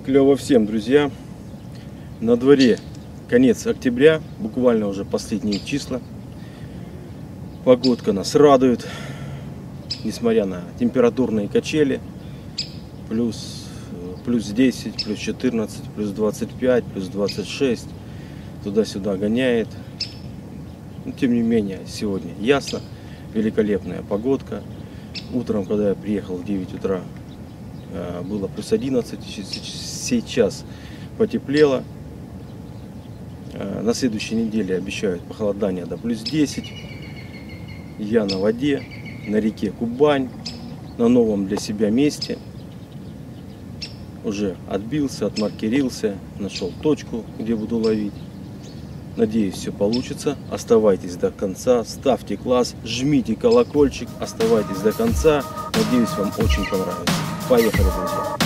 Клево всем, друзья. На дворе конец октября, буквально уже последние числа. Погодка нас радует, несмотря на температурные качели. Плюс 10, плюс 14, плюс 25, плюс 26. Туда-сюда гоняет. Но, тем не менее, сегодня ясно. Великолепная погодка. Утром, когда я приехал в 9 утра, было плюс 11. Сейчас потеплело. На следующей неделе обещают похолодание до плюс 10. Я на воде, на реке Кубань, на новом для себя месте. Уже отбился, отмаркерился, нашел точку, где буду ловить. Надеюсь, все получится. Оставайтесь до конца, ставьте класс, жмите колокольчик, оставайтесь до конца. Надеюсь, вам очень понравится. Поехали, друзья!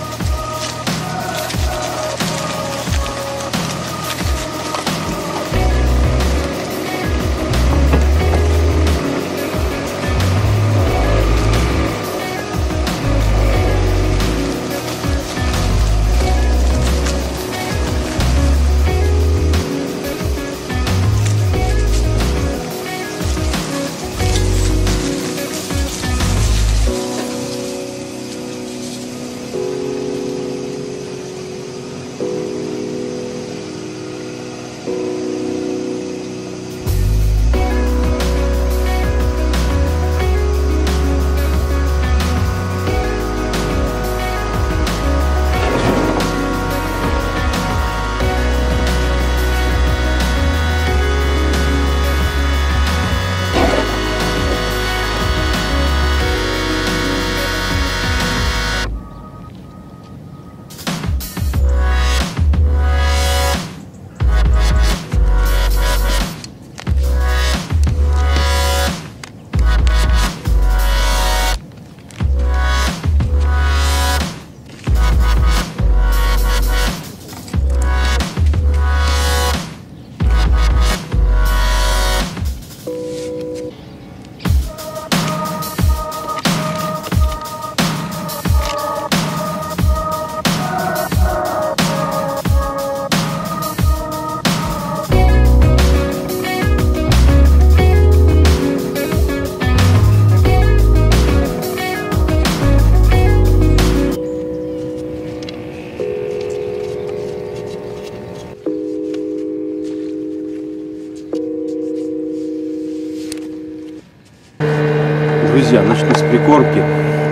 Друзья, начну с прикормки.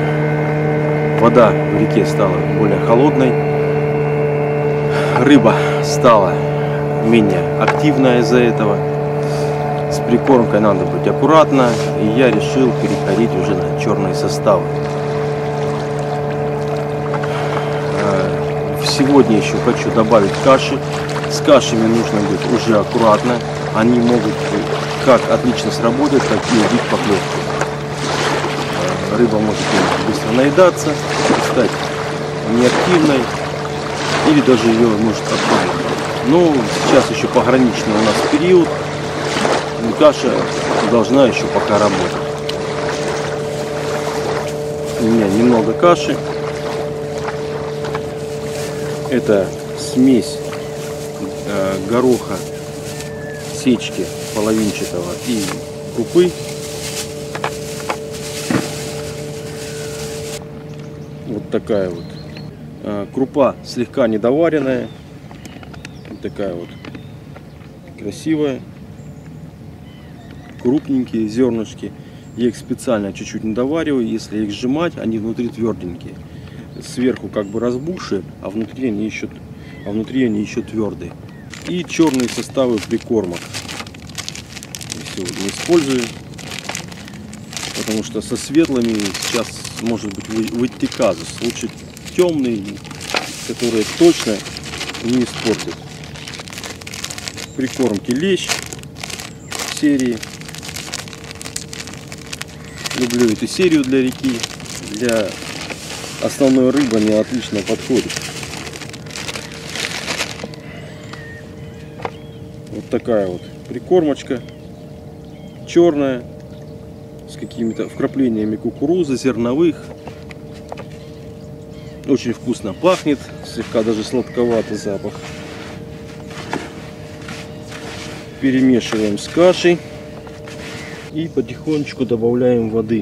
Вода в реке стала более холодной. Рыба стала менее активная из-за этого. С прикормкой надо быть аккуратно. И я решил переходить уже на черные составы. Сегодня еще хочу добавить каши. С кашами нужно быть уже аккуратно. Они могут как отлично сработать, так и убить поклевку. Рыба может быстро наедаться, стать неактивной, или даже ее может отпугнуть. Но сейчас еще пограничный у нас период, и каша должна еще пока работать. У меня немного каши. Это смесь гороха, сечки половинчатого и крупы. Вот такая вот крупа, слегка недоваренная, вот такая вот красивая, крупненькие зернышки. Я их специально чуть-чуть недовариваю, если их сжимать, они внутри тверденькие, сверху как бы разбухшие, а внутри они еще твердые. И черные составы прикормок сегодня использую, потому что со светлыми сейчас может быть выйти казус. Лучше темные, которые точно не испортят. Прикормки лещ серии. Люблю эту серию для реки. Для основной рыбы они отлично подходят. Вот такая вот прикормочка. Черная. С какими-то вкраплениями кукурузы, зерновых. Очень вкусно пахнет, слегка даже сладковатый запах. Перемешиваем с кашей и потихонечку добавляем воды.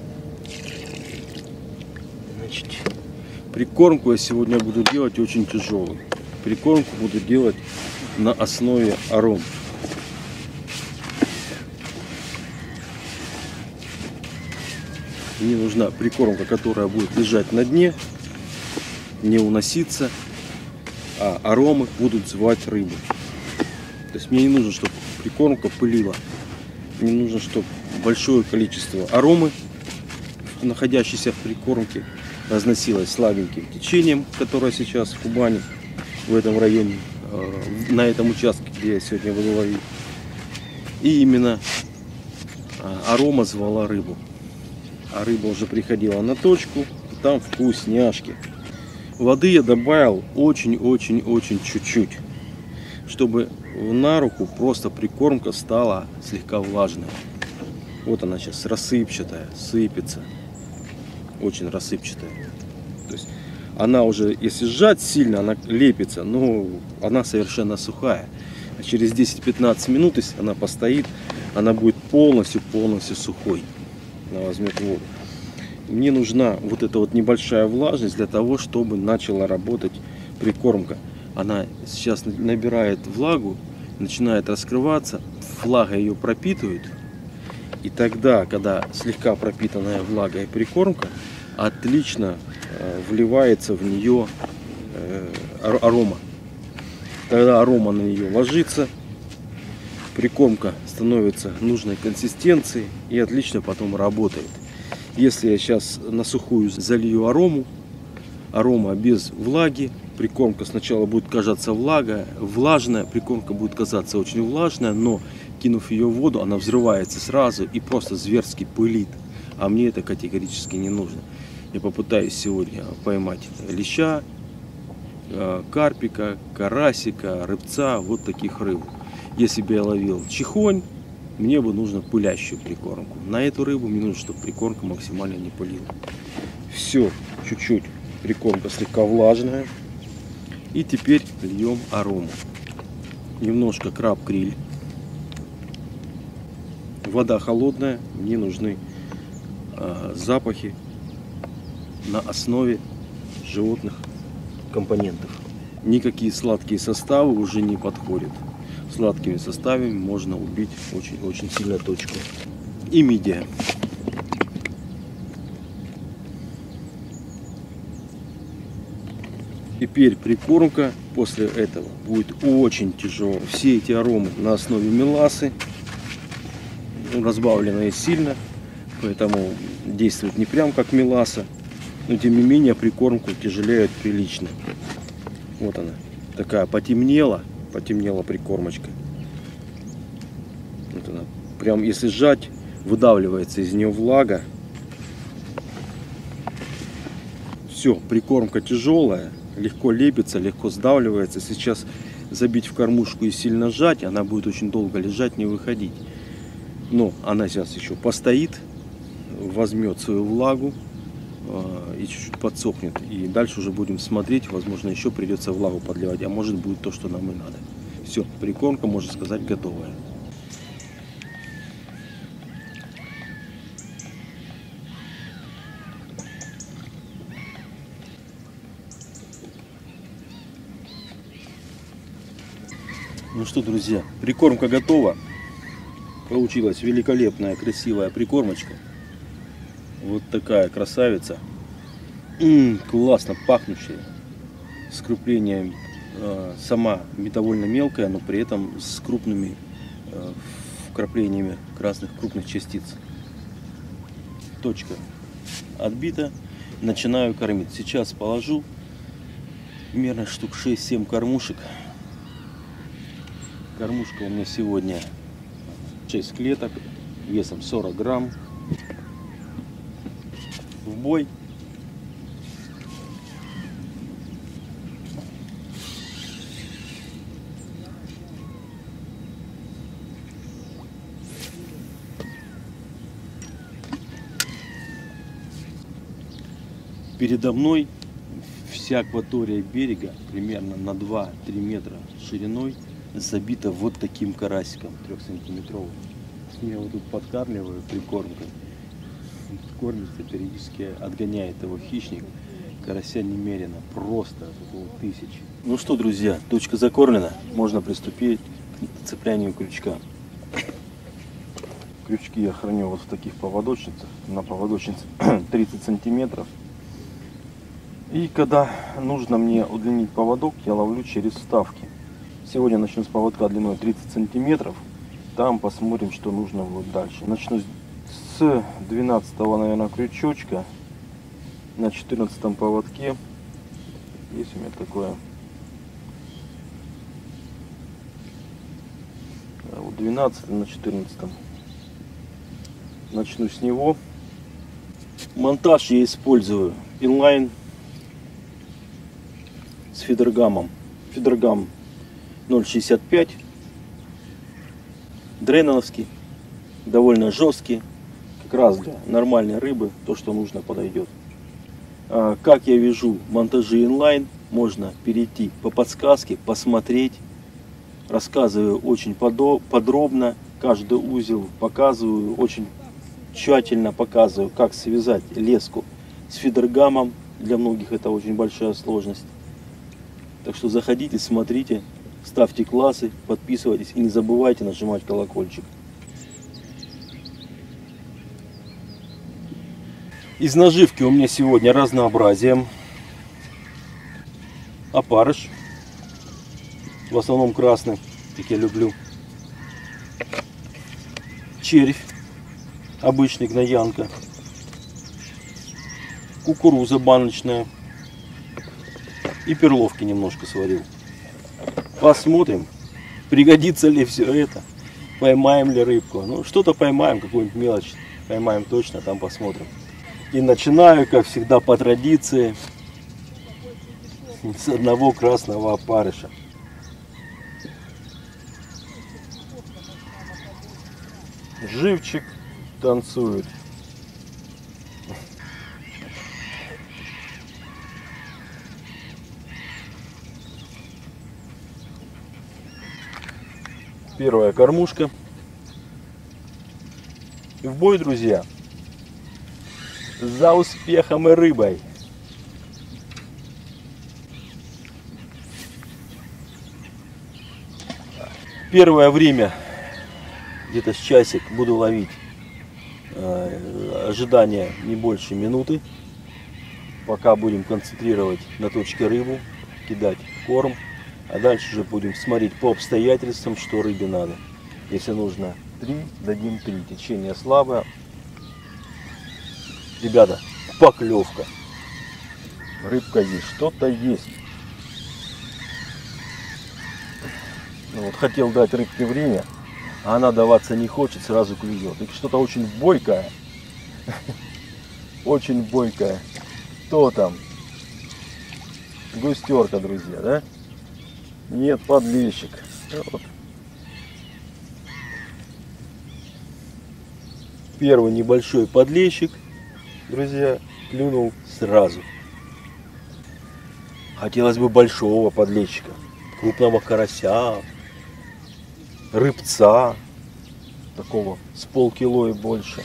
Значит, прикормку я сегодня буду делать очень тяжелую. Прикормку буду делать на основе аром. Мне нужна прикормка, которая будет лежать на дне, не уноситься, а аромы будут звать рыбу. То есть мне не нужно, чтобы прикормка пылила. Мне нужно, чтобы большое количество аромы, находящейся в прикормке, разносилось слабеньким течением, которое сейчас в Кубани, в этом районе, на этом участке, где я сегодня буду ловить. И именно арома звала рыбу. А рыба уже приходила на точку, и там вкусняшки. Воды я добавил очень-очень-очень чуть-чуть, чтобы на руку просто прикормка стала слегка влажная. Вот она сейчас рассыпчатая, сыпется. Очень рассыпчатая. То есть она уже, если сжать сильно, она лепится, но она совершенно сухая. А через 10-15 минут, если она постоит, она будет полностью сухой. Она возьмет воду. Мне нужна вот эта вот небольшая влажность для того, чтобы начала работать прикормка. Она сейчас набирает влагу, начинает раскрываться, влага ее пропитывает. И тогда, когда слегка пропитанная влагой прикормка, отлично вливается в нее арома. Тогда арома на нее ложится, прикормка становится нужной консистенции и отлично потом работает. Если я сейчас на сухую залью арому, арома без влаги, прикормка сначала будет казаться влажная, прикормка будет казаться очень влажная, но кинув ее в воду, она взрывается сразу и просто зверски пылит. А мне это категорически не нужно. Я попытаюсь сегодня поймать леща, карпика, карасика, рыбца, вот таких рыб. Если бы я ловил чихонь, мне бы нужно пылящую прикормку. На эту рыбу мне нужно, чтобы прикормка максимально не пылила. Все, чуть-чуть прикормка слегка влажная. И теперь льем арому. Немножко краб-криль. Вода холодная, мне нужны запахи на основе животных компонентов. Никакие сладкие составы уже не подходят. Сладкими составами можно убить очень сильно точку. И мидия. Теперь прикормка после этого будет очень тяжелая. Все эти аромы на основе меласы, разбавленные сильно, поэтому действует не прям как меласа, но тем не менее прикормку тяжелеет прилично. Вот она, такая потемнела прикормочка. Вот она, прям если сжать, выдавливается из нее влага. Все, прикормка тяжелая, легко лепится, легко сдавливается. Сейчас забить в кормушку и сильно сжать, она будет очень долго лежать, не выходить. Но она сейчас еще постоит, возьмет свою влагу и чуть-чуть подсохнет. И дальше уже будем смотреть, возможно, еще придется влагу подливать, а может будет то, что нам и надо. Все, прикормка, можно сказать, готовая. Ну что, друзья, прикормка готова. Получилась великолепная, красивая прикормочка. Вот такая красавица. Классно пахнущая. С круплением. Сама довольно мелкая, но при этом с крупными вкраплениями разных крупных частиц. Точка отбита. Начинаю кормить. Сейчас положу примерно штук 6-7 кормушек. Кормушка у меня сегодня 6 клеток, весом 40 грамм. В бой. Передо мной Вся акватория берега примерно на 2-3 метра шириной забита вот таким карасиком 3-сантиметровым. Я его тут подкармливаю прикормкой. Кормится, периодически отгоняет его хищник. Карася немерено, просто около 1000. Ну что, друзья, точка закормлена. Можно приступить к цеплянию крючка. Крючки я храню вот в таких поводочницах. На поводочнице 30 сантиметров. И когда нужно мне удлинить поводок, я ловлю через вставки. Сегодня начну с поводка длиной 30 сантиметров. Там посмотрим, что нужно вот дальше. Начну с 12, наверное, крючочка. На 14 поводке. Есть у меня такое. Вот 12 на 14. Начну с него. Монтаж я использую инлайн с фидергамом. Фидергам 0,65. Дрейноновский. Довольно жесткий. Как раз для нормальной рыбы. То, что нужно, подойдет. Как я вяжу монтажи инлайн, можно перейти по подсказке, посмотреть. Рассказываю очень подробно. Каждый узел показываю. Очень тщательно показываю, как связать леску с фидергамом. Для многих это очень большая сложность. Так что заходите, смотрите, ставьте классы, подписывайтесь и не забывайте нажимать колокольчик. Из наживки у меня сегодня разнообразие. Опарыш. В основном красный, как я люблю. Червь. Обычный гноянка. Кукуруза баночная. И перловки немножко сварил. Посмотрим, пригодится ли все это. Поймаем ли рыбку. Ну, что-то поймаем, какую-нибудь мелочь поймаем точно, там посмотрим. И начинаю, как всегда, по традиции, с одного красного опарыша. Живчик танцует. Первая кормушка. И в бой, друзья. За успехом и рыбой. Первое время, где-то с часик, буду ловить. Ожидание не больше минуты. Пока будем концентрировать на точке рыбу, кидать корм. А дальше уже будем смотреть по обстоятельствам, что рыбе надо. Если нужно 3, дадим 3. Течение слабое. Ребята, поклевка. Рыбка есть, что-то есть. Ну, вот хотел дать рыбке время, а она даваться не хочет, сразу клюет. И что-то очень бойкое. Очень бойкое. Кто там? Густерка, друзья, да? Нет, подлещик. Вот. Первый небольшой подлещик, друзья, клюнул сразу. Хотелось бы большого подлещика, крупного карася, рыбца, такого с полкило и больше.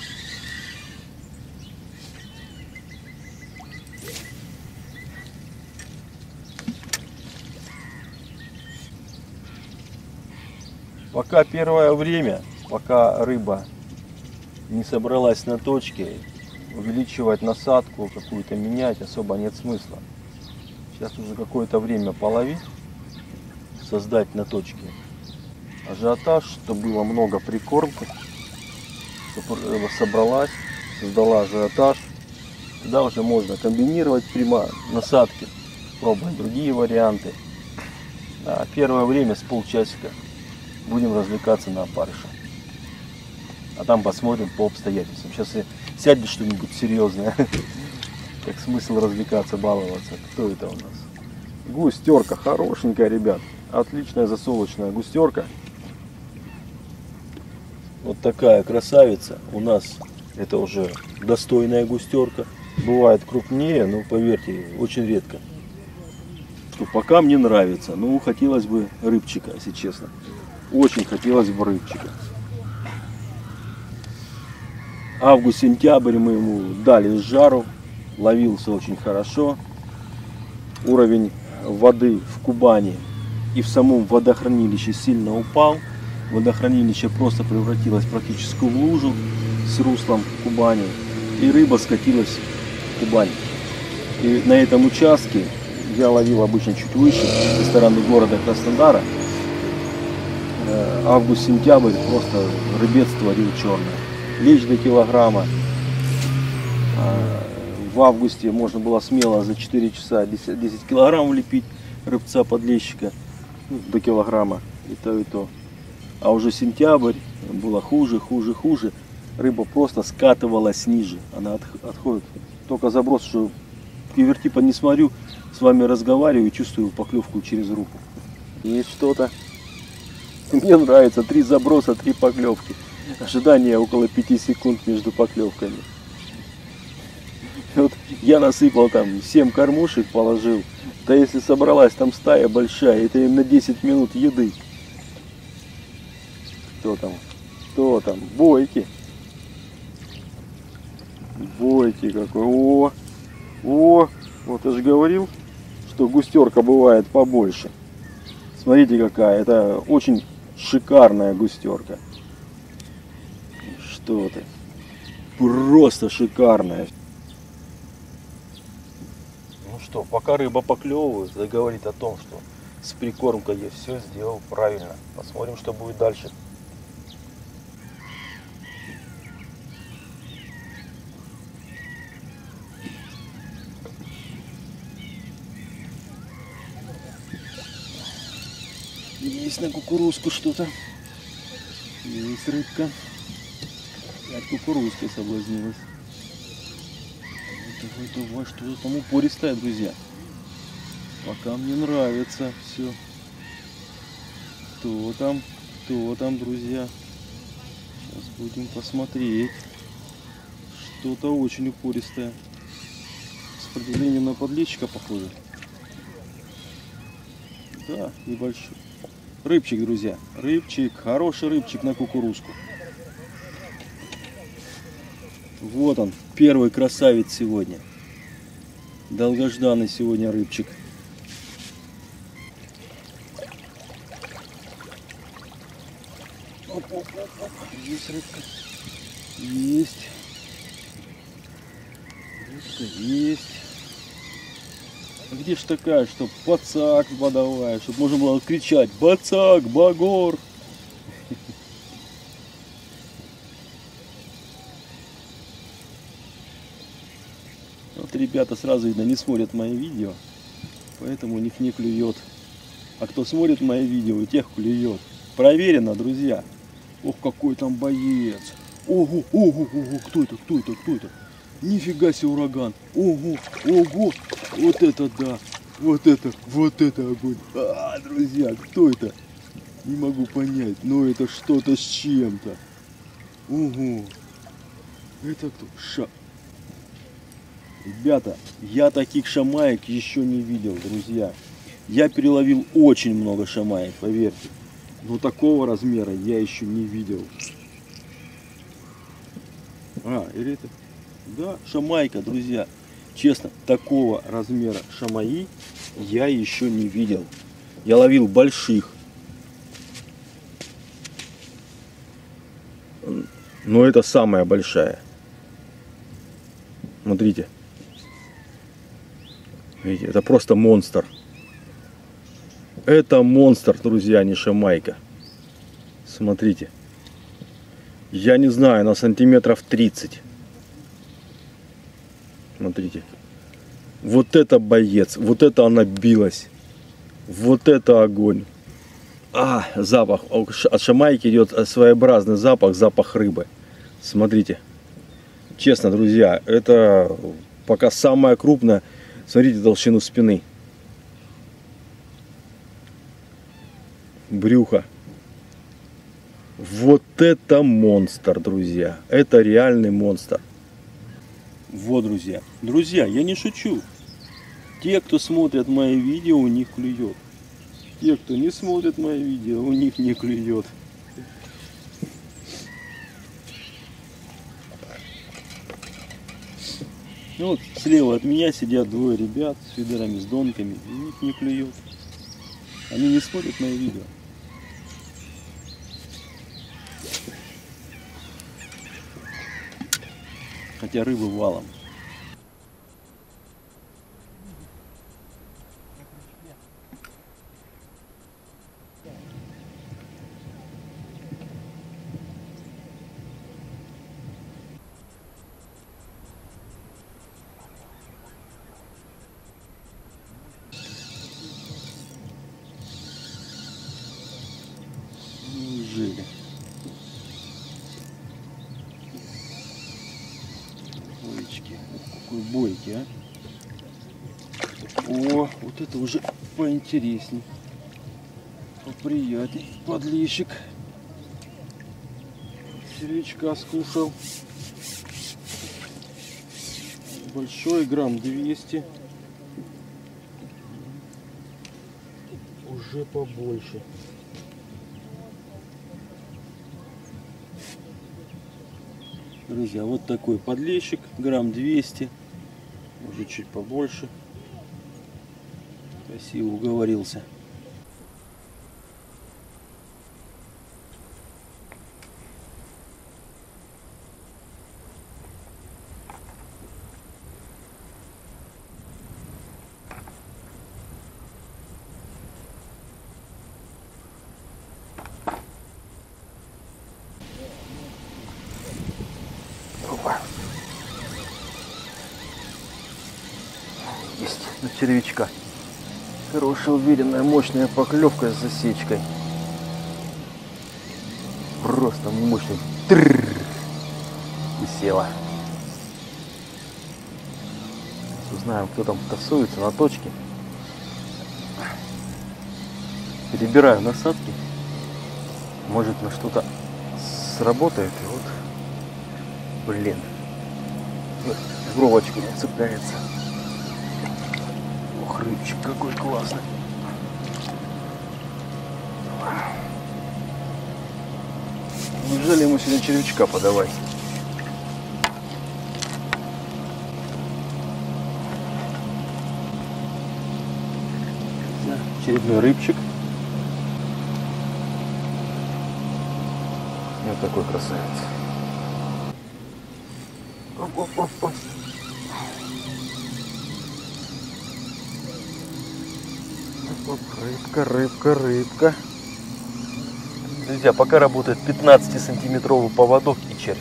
Пока первое время, пока рыба не собралась на точке, увеличивать насадку какую-то, менять особо нет смысла. Сейчас уже какое-то время половить, создать на точке ажиотаж, чтобы было много прикормки, чтобы рыба собралась, создала ажиотаж. Тогда уже можно комбинировать прямо насадки, пробовать другие варианты. А первое время с полчасика будем развлекаться на опарыше. А там посмотрим по обстоятельствам. Сейчас сядет что-нибудь серьезное. Как смысл развлекаться, баловаться. Кто это у нас? Густерка. Хорошенькая, ребят. Отличная засолочная густерка. Вот такая красавица. У нас это уже достойная густерка. Бывает крупнее, но поверьте, очень редко. Что пока мне нравится. Ну, хотелось бы рыбчика, если честно. Очень хотелось бы рыбчика. Август-сентябрь мы ему дали жару. Ловился очень хорошо. Уровень воды в Кубани и в самом водохранилище сильно упал. Водохранилище просто превратилось практически в лужу с руслом Кубани. И рыба скатилась в Кубань. И на этом участке я ловил обычно чуть выше, со стороны города Краснодара. Август-сентябрь просто рыбец творил черное. Лечь до килограмма. В августе можно было смело за 4 часа 10 килограмм влепить рыбца подлещика, до килограмма, и то, и то. А уже сентябрь было хуже. Рыба просто скатывалась ниже. Она отходит. Только заброс, что кивертипа не смотрю, с вами разговариваю и чувствую поклевку через руку. Есть что-то. Мне нравится. 3 заброса, 3 поклевки. Ожидание около 5 секунд между поклевками. Вот я насыпал там 7 кормушек, положил. Да если собралась там стая большая, это им на 10 минут еды. Кто там? Кто там? Бойки. Бойки какой. О! Вот я же говорил, что густерка бывает побольше. Смотрите какая. Это очень шикарная густерка. Что ты? Просто шикарная. Ну что, пока рыба поклевывает, это говорит о том, что с прикормкой я все сделал правильно. Посмотрим, что будет дальше. Есть на кукурузку что-то. Есть рыбка. От кукурузки соблазнилась. Давай, что-то там упористое, друзья. Пока мне нравится все. Кто там, друзья? Сейчас будем посмотреть. Что-то очень упористое. С определением на подлещика похоже. Да, небольшой. Рыбчик, друзья. Рыбчик. Хороший рыбчик на кукурузку. Вот он, первый красавец сегодня. Долгожданный сегодня рыбчик. Есть рыбка. Есть. Рыбка есть. Где ж такая, чтоб бацак водовая, чтоб можно было кричать: бацак, багор. Вот ребята сразу видно не смотрят мои видео, поэтому у них не клюет. А кто смотрит мои видео, у тех клюет. Проверено, друзья. Ох, какой там боец. Ого, кто это? Нифига себе ураган. Ого, вот это да. Вот это огонь. Друзья, кто это? Не могу понять, но это что-то с чем-то. Ого. Это кто? Ребята, я таких шамаек еще не видел, друзья. Я переловил очень много шамаек, поверьте. Но такого размера я еще не видел. Или это? Да, шамайка, друзья. Честно, такого размера шамаи я еще не видел. Я ловил больших. Но это самая большая. Смотрите. Видите, это просто монстр. Это монстр, друзья, не шамайка. Смотрите. Я не знаю, на сантиметров 30. Смотрите. Вот это боец. Вот это она билась. Вот это огонь. Запах. От шамайки идет своеобразный запах. Запах рыбы. Смотрите. Честно, друзья, это пока самая крупная. Смотрите толщину спины. Брюхо. Вот это монстр, друзья. Это реальный монстр. Вот, друзья. Друзья, я не шучу. Те, кто смотрят мои видео, у них клюет. Те, кто не смотрит мои видео, у них не клюет. Ну вот слева от меня сидят двое ребят с фидерами, с донками, и у них не клюет. Они не смотрят мои видео. Хотя рыбы валом. Неужели? Ой, какой бойкий, а? О, вот это уже поинтересней, поприятней. Подлещик. Червячка скушал. Большой, грамм 200. Уже побольше. Друзья, вот такой подлещик, грамм 200, может чуть побольше. Красиво уговорился. Опа. Есть на червячка. Хорошая, уверенная, мощная поклевка с засечкой. Просто мощный. И села. Узнаем, кто там тасуется на точке. Перебираю насадки. Может, на что-то сработает. И вот. Блин. В бровочку не цепляется. Ох, рыбчик какой классный. Неужели ему сегодня червячка подавать? Очередной рыбчик. Вот такой красавец. Оп-оп-оп-оп. Рыбка, рыбка, рыбка. Друзья, пока работает 15-сантиметровый поводок и червь.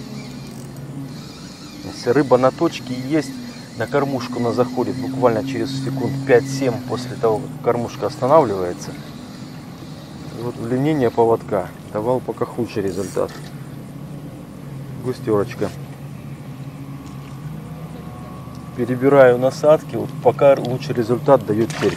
Если рыба на точке есть, на кормушку она заходит буквально через секунд 5-7 после того, как кормушка останавливается. И вот удлинение поводка давал пока худший результат. Густерочка. Перебираю насадки, вот пока лучший результат дает червь.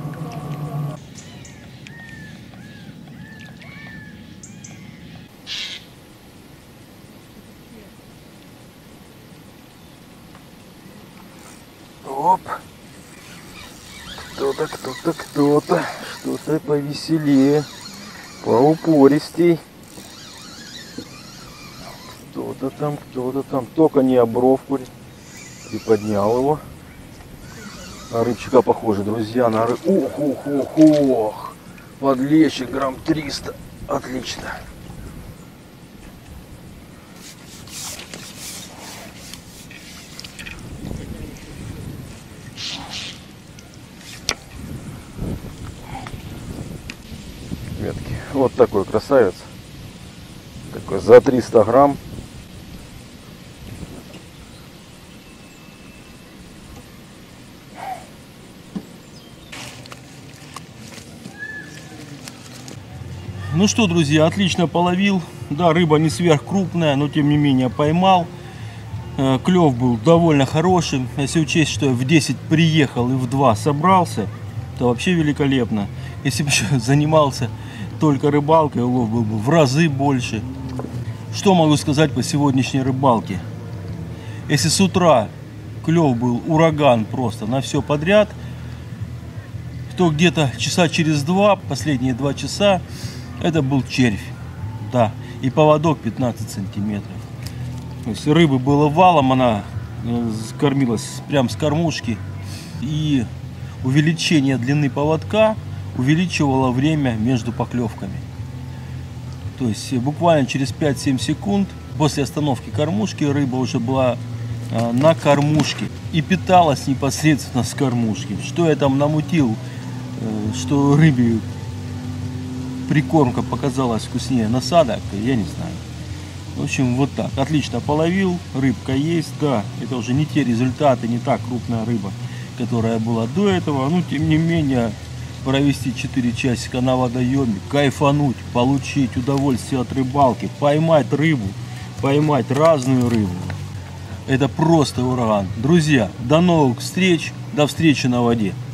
Оп. Кто-то, кто-то, кто-то. Что-то повеселее. Поупористей. Кто-то там, кто-то там. Только не обровку. Приподнял его. На рыбчика похоже, друзья. На рыб... Ух, ух, ух, ух. Подлещик грамм 300. Отлично. Метки. Вот такой красавец. Такой за 300 грамм. Ну что, друзья, отлично половил. Да, рыба не сверхкрупная, но тем не менее поймал. Клев был довольно хороший. Если учесть, что я в 10 приехал и в 2 собрался, то вообще великолепно. Если бы еще занимался только рыбалкой, улов был бы в разы больше. Что могу сказать по сегодняшней рыбалке? Если с утра клев был ураган просто на все подряд. То где-то часа через 2, последние 2 часа, это был червь. Да, и поводок 15 сантиметров. То есть рыбы было валом, она кормилась прям с кормушки. И увеличение длины поводка увеличивало время между поклевками. То есть буквально через 5-7 секунд после остановки кормушки рыба уже была на кормушке и питалась непосредственно с кормушки. Что я там намутил, что рыбе прикормка показалась вкуснее насадок, я не знаю. В общем, вот так. Отлично половил, рыбка есть, да, это уже не те результаты, не та крупная рыба, которая была до этого. Но тем не менее, провести 4 часика на водоеме, кайфануть, получить удовольствие от рыбалки, поймать рыбу, поймать разную рыбу. Это просто ураган. Друзья, до новых встреч, до встречи на воде.